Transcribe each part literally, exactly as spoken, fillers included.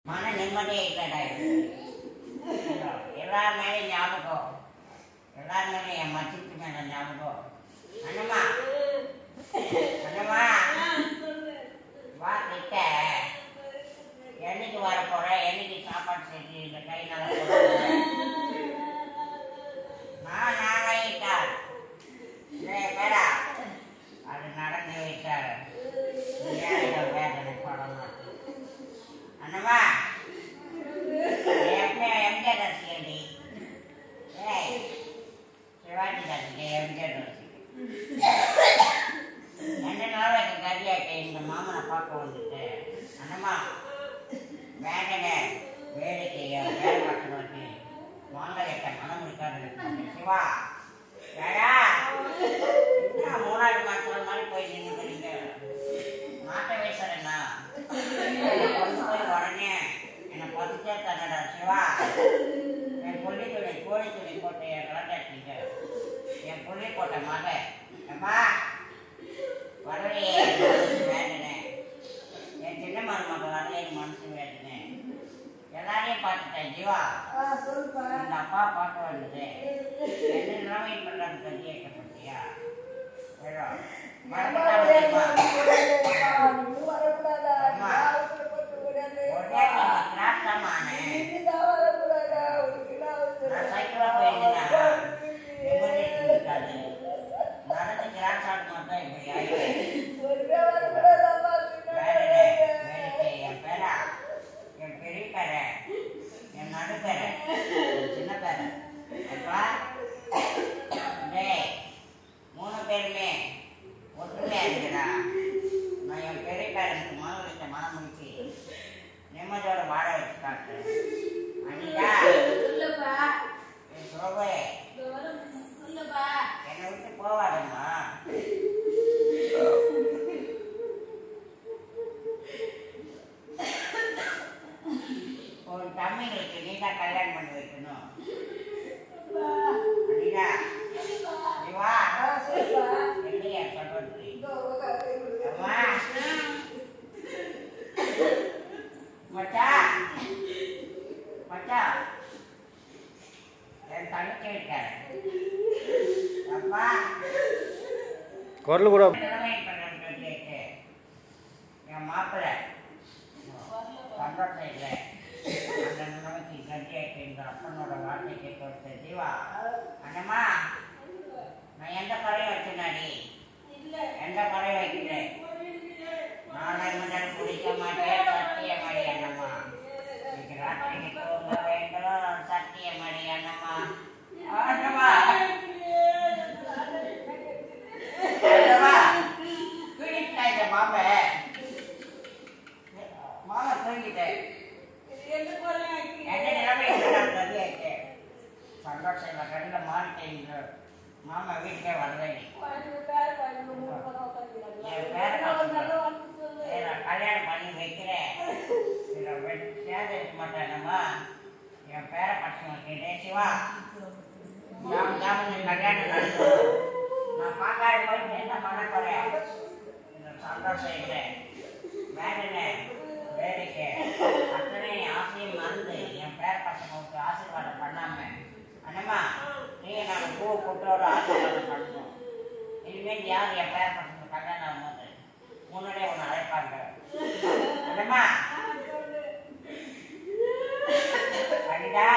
மன நிம்மதியே இல்லைடா. எல்லார் மேலேயும் ஞாபகம், எல்லார் மேலேயும் என் மச்சிக்கு மேலே ஞாபகம். அண்ணம்மா அண்ணம்மா வா கிட்ட. என்னைக்கு வர போற, என்னைக்கு சாப்பாடு செஞ்சு இந்த கை நல்லா நான் நான் வைத்தார் பேரா அது நடந்து வைத்தார். வேதனை படணும் அண்ணம்மா. எம்ஜிஆர் ரசிகண்டி, சிவாஜி ரசிகை, எம்ஜிஆர் ரசிகை. ரெண்டு நாள் எனக்கு கரியாக்க இந்த மாமனை பார்க்க வந்துட்டு அண்ணம்மா வேண்டங்க வேலைக்கு வேலை பார்க்கணுக்கு வாங்க கேட்ட மனம் இருக்காது. சிவா வேடா என்ன மூணாவது மாசம் மாதிரி போய் நின்றுக்கிறீங்க. மாட்ட வயசுறேண்ணா கொண்டு போய் உடனே என்னை பத்துட்டே தரடா. சிவா என் புள்ளி துணி கோழி துணி போட்டு என் கலண்டாட்டீங்க. என் புள்ளி போட்ட மக அம்மா வரலையே மனசு வேண்டினேன். என் சின்ன மருமக வரலையே மனசு வேண்டினேன். எல்லாரையும் பார்த்துட்டேன். ஜீவா இந்த அப்பா பாட்டு வந்தது என்ன நிலைமை பண்ணுறது கல்வி கேட்கப்பட்டியா? நான் சைக்கிளா போயிருந்தேன்னா இருக்காது. நடந்து கிராஸ் ஆகும் தான் இப்படி என் பேரா, என் பெரிய பேரை, என் நடுப்பேரை, என் சின்ன பேரை அப்பா மூணு பேருமே ஒற்றுமையா இருக்குடா. நான் என் பெரிய பேரனுக்கு மனம் வச்ச மனம் முடிச்சு நிம்மதியோட வாழ வச்சு காட்டுறேன். அனிதா சோபே என்னை விட்டு போவாதம்மா. உன் தம்பிங்களுக்கு நீதான் கல்யாணம் பண்ணி வைக்கணும். அனிதா சிவா இல்லையா சொல்றது அம்மா மச்சா மச்சா என் தங்கச்சி இருக்காரு அப்பா குரல் கூட என் மாப்பிள்ளை சந்தோஷம் இல்லை. அந்த நிலைமைக்கு கட்டியாச்சு எங்க அப்பனோட வார்த்தைக்கு கொடுத்த ஜீவா. அண்ணம்மா நான் எந்த குறையும் வச்சுனாடி எந்த குறையும் வைக்கிறேன். நாளை முதல் குடிக்க மாட்டேன் சத்தியமடி அண்ணம்மா. இன்னைக்கு ராத்திரிக்கு தூங்க வேண்டும் சத்தியமடி அண்ணம்மா. அண்ணம்மா அண்ணம்மா தூங்கிட்டாங்க மாம மாமா தூங்கிட்டேன். என்ன நிலைமை கதியாயிட்டு சந்தோஷம் இல்லை. கண்ணில் மாறிட்டேங்க மாமா வீட்டுக்கே வரவே. என் பேரை நான் கல்யாணம் பண்ணி வைக்கிறேன். சேதரிக்க மாட்டேனம்மா. என் பேரை பசங்க கேட்டே சிவா ஜாம ஜாம கல்யாணம் நடக்கும். நான் பார்க்காத போய் என்ன பண்ண போறேன். சந்தோஷம் இல்லை வேணுன்னு வேலைக்கு அத்தனை ஆசையும் மறந்து என் பேர பசங்களுக்கு ஆசீர்வாதம் பண்ணாம அண்ணம்மா நீங்க நாங்கள் பூ கூட்டோட ஆசீர்வாதம் பண்ணணும். இனிமேல் யார் என் பேர பசங்க கல்யாணம் ஆகும்போது முன்னாடியே ஒன்று அழைப்பாங்க. அண்ணம்மா அனிதா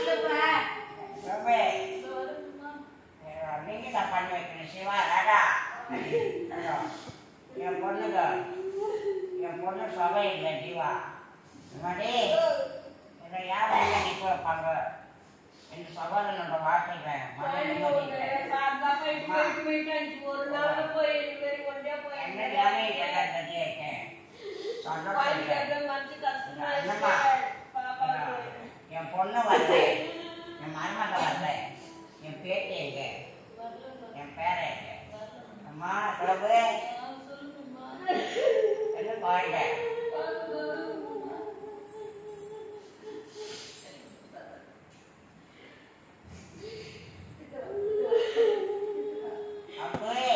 நீங்க தான் பண்ணி வைக்கணும். சிவா ராடா என் பொண்ணுங்க என் பொண்ணு சபை இல்லை ஜீவா. முன்னாடி இதை யார் ஐயா நிற்க வைப்பாங்க என்று சகோதரனோட வார்த்தைகள் மன நிம்மதி என்ன நிலைமை எல்லாம் கட்டியிருக்கேன். அண்ணம்மா என் பொண்ணு வரல, என் மருமக வரல, என் பேட்டி எங்க, என் பேரை எங்க அம்மா பிரபு என்ன பாருங்க. அப்படியே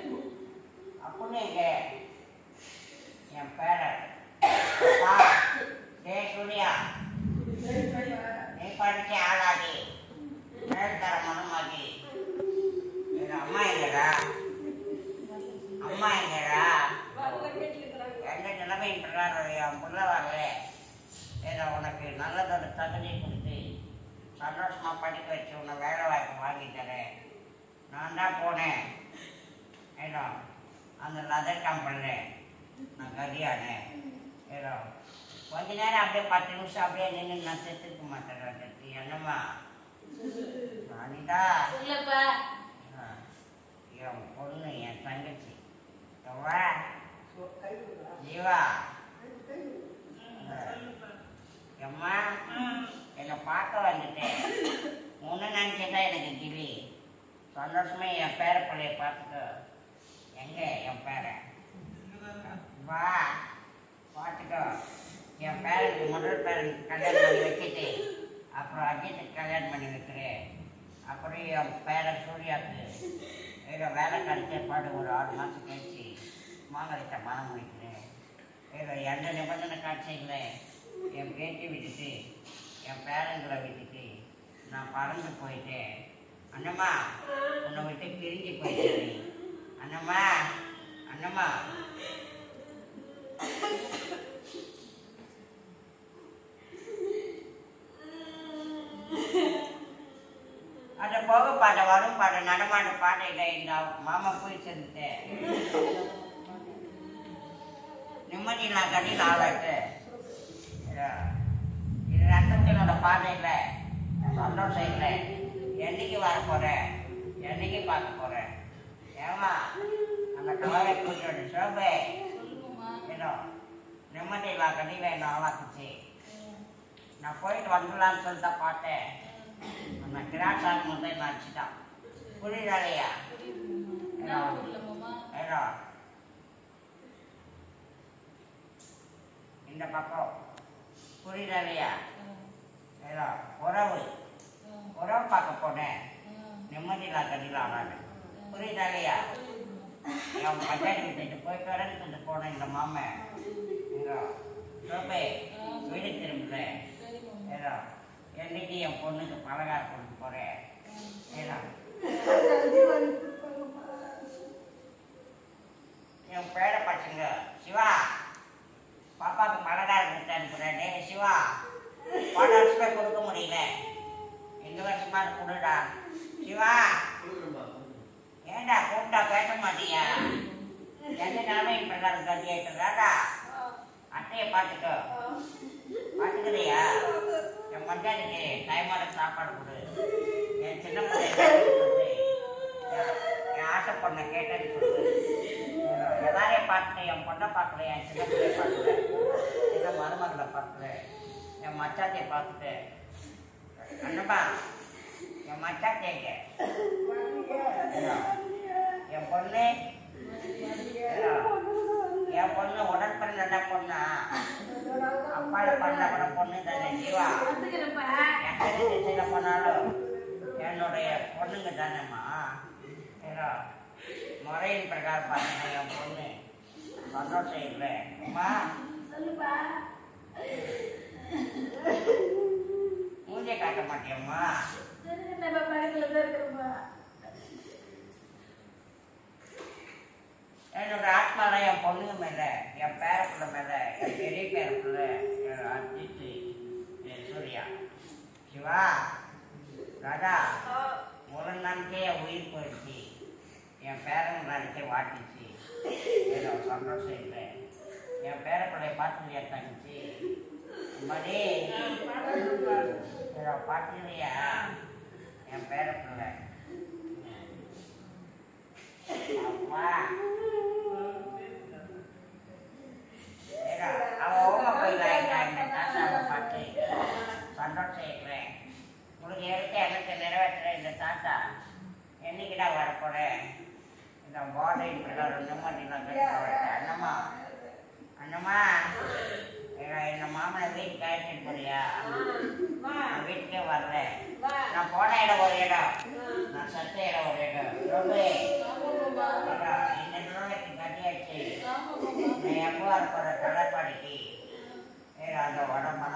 அப்படியே என் பேரை ஏதோ உனக்கு நல்லதொரு தகுதி கொடுத்து சந்தோஷமாக படிக்க வச்சு உன்னை வேலை வாய்ப்பு வாங்கி தரேன். நான் தான் போனேன் ஏதோ அந்த லெதர் கம்பெனியில் நான் கதியானேன். ஏதோ கொஞ்ச நேரம் அப்படியே பத்து நிமிஷம் அப்படியே நின்று நான் செத்துக்க மாட்டேன். என்னம்மா அனிதா என் பொண்ணு என் தங்கச்சி ஜீவா எம்மா என்னை பார்க்க வந்துட்டேன். ஒன்று நினச்சிதான் எனக்கு கிளி சந்தோஷமே என் பேர பிள்ளைய பார்த்துக்கோ. எங்கே என் பேரை வா பார்த்துக்கோ. என் பேரனுக்கு முதல் பேரனுக்கு கல்யாணம் பண்ணி வச்சுட்டு அப்புறம் அஜித்துக்கு கல்யாணம் பண்ணி வைக்கிறேன். அப்புறம் என் பேரன் சூர்யாவுக்கு ஏதோ வேலை கிடைச்ச பாடு ஒரு ஆறு மாதம் கழிச்சு மாங்கலத்தை மனம் முடிக்கிறேன். ஏதோ எந்த நிபந்தனை காட்சிகளை என் பேட்டி விட்டுட்டு என் பேரன்களை விட்டுட்டு நான் பறந்து போயிட்டேன். அண்ணம்மா உன்னை விட்டு பிரிஞ்சு போயிட்டேன். அண்ணம்மா அண்ணம்மா அதை போக பாட வரும் பாட நடமாட பாடையில் இந்த மாமா போய் சேர்ந்துட்டேன். நிம்மதி நான் கடையில் ஆளாட்டு இது ரத்தத்தினோட பாதையில் சந்தோஷம் இல்லை. என்னைக்கு வர போகிறேன், என்னைக்கு பார்க்க போகிறேன். ஏமா அந்த கவலை கூட்டோட சோபை ஏதோ நிம்மதி இல்லா கடையில் என்ன ஆளாக்குச்சு. நான் போயிட்டு வந்துடலான்னு சொல்லிட்டு தான் பார்த்தேன். அந்த கிராட்சாக்கு மட்டும் நினச்சிட்டான். புரியுதா இல்லையா? ஏதோ இந்த பக்கம் புரியுதா இல்லையா? ஏதோ உறவு உறவு பார்க்க போனேன். நிம்மதி இல்லா கடையில் ஆனாங்க. புரியுதா இல்லையா? என் பஞ்சாயத்து வீட்டுக்கு போயிட்டு வரேன்னு சொல்லி போனேன். இந்த மாமன் ஏதோ சோபை வீடு திரும்பல. ஏதோ என்னைக்கு என் பொண்ணுக்கு பலகாரம் கொடுக்க போறேன். ஏதோ என் பேர பசங்க சிவா பாப்பாவுக்கு பலகாரம் கொடுத்து அனுப்புறேன். டே சிவா போன வருஷமே கொடுக்க முடியல, இந்த வருஷமா கொடுடா. சிவா ஏண்டா கூப்பிட்டா பேச மாட்டியா? எந்த நாளும் பிரகாரம் கட்டி ஆயிட்டுறாடா. அட்டையை பார்த்துக்கோ. பார்த்துக்கிறியா? என் மஞ்சாதிக்கு டைமோட சாப்பாடு கொடு. என் சின்ன பிள்ளை சொல்லு. என் ஆசை பொண்ணை கேட்டேன்னு சொல்லு. எல்லாரையும் பார்த்துட்டு என் பொண்ணை பார்க்கல, என் சின்ன பிள்ளைய பார்க்கல, சின்ன மருமகளை பார்க்கல, என் மச்சாத்தையை பார்த்துட்டு அண்ணப்பா என் மச்சாத்தேங்க என் பொண்ணு என் பொண்ணு உடன் பிறந்த பொண்ணா அப்பால பண்ண கூட பொண்ணு தானே ஜீவா. எந்த திசையில போனாலும் என்னுடைய பொண்ணுங்க தானேம்மா. ஏதோ முறையின் பிரகாரம் பார்த்தீங்கன்னா என் பொண்ணு சந்தோஷம் இல்லை. அம்மா மூஞ்சே காட்ட மாட்டியம்மா. என்னோட ஆத்மால என் பொண்ணுங்க மேல, என் பேரப்புள்ள மேல, என் பெரிய பேரப்புள்ள அஜித்து, என் சூர்யா, சிவா, ராஜா ஒரு நாளைக்கே என் உயிர் போயிடுச்சு. என் பேரன் நாளைக்கே வாட்டிச்சு. ஏதோ சந்தோஷம் இல்லை. என் பேரப்பிள்ளைய பார்த்துலையா தங்கச்சி? மடி ஏதோ பார்த்துலையா என் பேரப்பிள்ளை? அப்பா அவன் ஓம கோயிலாயிட்டா. இந்த தாத்தாவை பார்த்து சந்தோஷம் இருக்கிறேன். உங்களுக்கு எடுத்து எனக்கு நிறைவேற்ற இந்த தாத்தா என்னைக்கிட்டா வரப்போறேன். இந்த போதை பிரகாரம் நிம்மதியெல்லாம் கட்ட அண்ணம்மா அண்ணம்மா எங்க மாமனை வீட்டுக்கு அழைச்சிட்டு போறியா? நான் வீட்டுக்கே வரல. நான் போன இடம் ஒரு இடம், நான் சத்த இடம் ஒரு இடம். ரொம்ப இந்த நிறுவனத்துக்கு கட்டியாச்சு. நான் எப்போ வரப்போற கடற்பாடிக்கு அந்த உடம்பெல்லாம்